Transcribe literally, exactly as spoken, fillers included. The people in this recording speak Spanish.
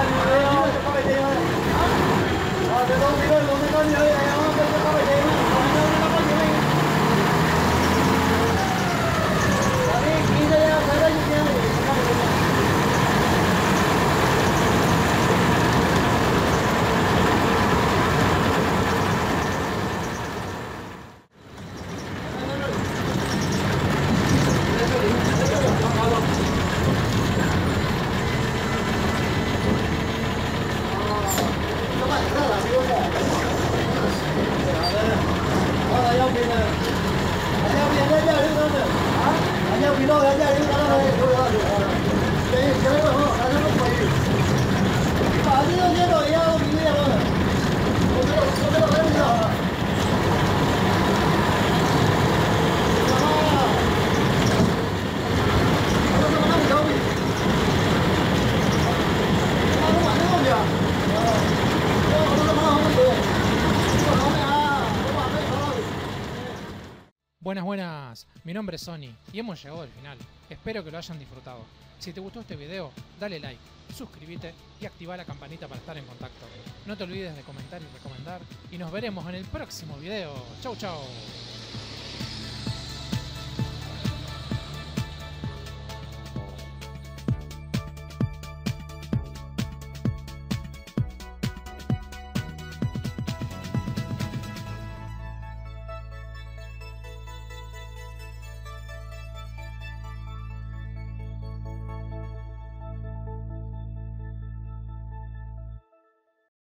Buenas, buenas, mi nombre es Sony y hemos llegado al final. Espero que lo hayan disfrutado. Si te gustó este video, dale like, suscríbete y activa la campanita para estar en contacto. No te olvides de comentar y recomendar y nos veremos en el próximo video. Chau, chau.